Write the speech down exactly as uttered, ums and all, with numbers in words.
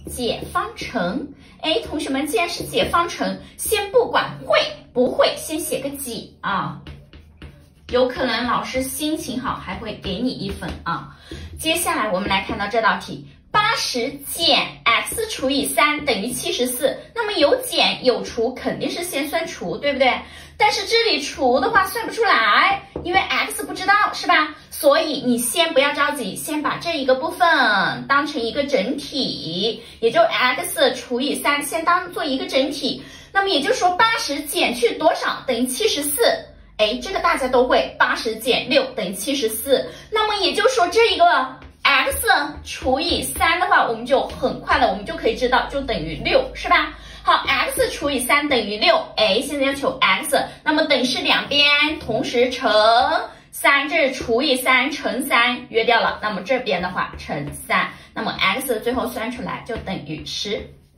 解方程。哎，同学们，既然是解方程，先不管会不会，先写个几啊。有可能老师心情好还会给你一分啊。接下来我们来看到这道题。八十减 x 除以三等于七十四，那么有减有除，肯定是先算除，对不对？但是这里除的话算不出来，因为 x 不知道，是吧？所以你先不要着急，先把这一个部分当成一个整体，也就 x 除以三，先当做一个整体。那么也就是说，八十减去多少等于七十四？哎，这个大家都会，八十减六等于七十四。那么也就是说，这一个x 除以三的话，我们就很快的，我们就可以知道，就等于六，是吧？好 ，x 除以三等于六，哎，现在要求 x， 那么等式两边同时乘三，这是除以三乘三，约掉了，那么这边的话乘三，那么 x 最后算出来就等于十。